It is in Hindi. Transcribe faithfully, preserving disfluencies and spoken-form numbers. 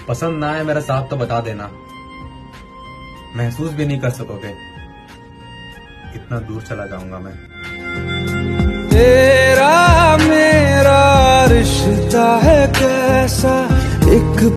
पसंद ना आए मेरा साथ तो बता देना, महसूस भी नहीं कर सकोगे इतना दूर चला जाऊंगा मैं। तेरा मेरा रिश्ता है कैसा, एक